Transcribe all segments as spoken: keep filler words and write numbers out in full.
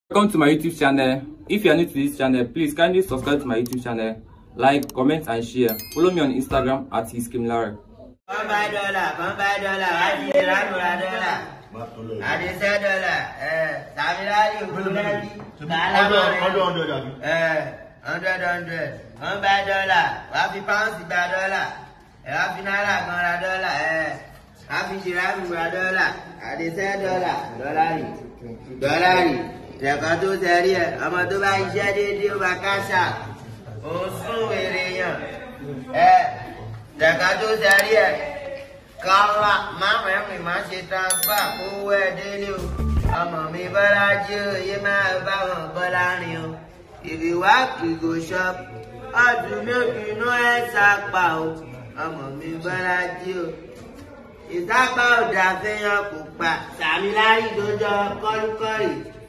Welcome to my YouTube channel. If you are new to this channel, please kindly subscribe to my YouTube channel, like, comment and share. Follow me on Instagram at Hiskim-Lare. One by dollar, one by dollar, I see a dollar. I just said dollar. Eh, Samirali, Bulaki, hundred, eh, hundred, hundred. One by dollar, happy pounds by dollar. Happy Nala, one dollar, eh. Happy Shirabi by dollar. I just said dollar, dollar, dollar. Jẹ́kọ́ tó tẹ̀rí ẹ̀, ọmọ tó bá iṣẹ́ déédéé ó bá káṣà, ó sún wèrè yàn. Ẹ jẹ́kọ́ tó tẹ̀rí ẹ̀, kọ́lá máàmù ẹ̀mí máa ṣe transfer kówó ẹ̀ délé o. Ọmọ mi bọ́lá jí o, yé máa bá wọn bọ́lá rìn o. If you work, you go shop, ọdún méjì inú ẹ̀ sápà o. Ọmọ mi bọ́lá jí o. Ìsápá ọ̀dà fẹ́yàn kò pa, Sàmílárí tó jọ kọ́lùkọ́rì.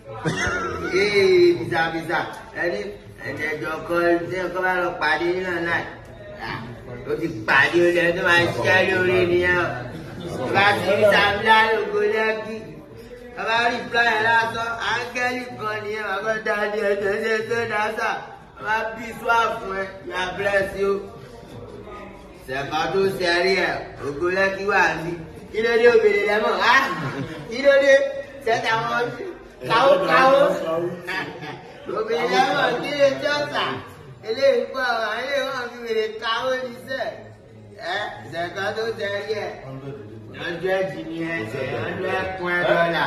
Ee bisa bisa, ẹni ẹ̀jẹ̀jọ̀ kan tí ọkọ bá lọ pàdé nínú náà, ó ti pàdé olè tó máa ṣiṣẹ́ lórí nìyẹn. Bá ti rí Sàmílà lóko lẹ́kí, bàbá rí pláyà lásán, áńgẹ́lì kan nìyẹn, bàbá dáadé ẹ̀jẹ̀ ṣe tó dáṣà, bàbá bí sùá fún ẹ, yà bẹ́ẹ̀sì o. Ṣẹ̀fà tó ṣẹ̀rí ẹ̀, ògo lẹ́kí wà ní. Kí ló dé òbèrè lẹ́mọ̀? Kí ló dé? Ṣẹ́ta wọn sí. Kàó kàó obìnrin ẹ̀rọ kí lè jọ́sà eléyìí pọ̀ àwọn ilé wọn fi wèrè kàó níṣẹ́ ẹ̀ ṣẹ̀kan tó tẹ̀lé ẹ̀ ọjọ́ ẹ̀jì ni ẹ̀jẹ̀ ọjọ́ ẹ̀kún ẹ̀ dọ́là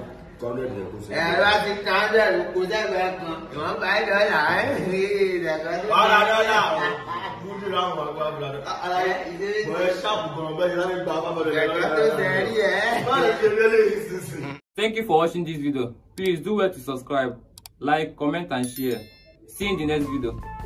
ẹ̀rọ ti kan ọjọ́ ìlúkú sẹ́gbẹ̀ẹ́ kan ìwọ̀n bá ẹ̀ dọ́là ẹ̀ ṣẹ̀kan tó tẹ̀lé ẹ̀ múdú láwọn àgbà bùrọ̀dọ̀ bọ̀ ẹ̀ ṣàpù gan bẹ́ẹ̀ láti gba àbábọ̀dọ̀ ṣẹ̀kan tó tẹ̀lé ẹ̀ báyìí ṣe lélẹ̀ ìsinsìn. Thank you for watching this video. Please do well to subscribe, like, comment and share. See you in the next video.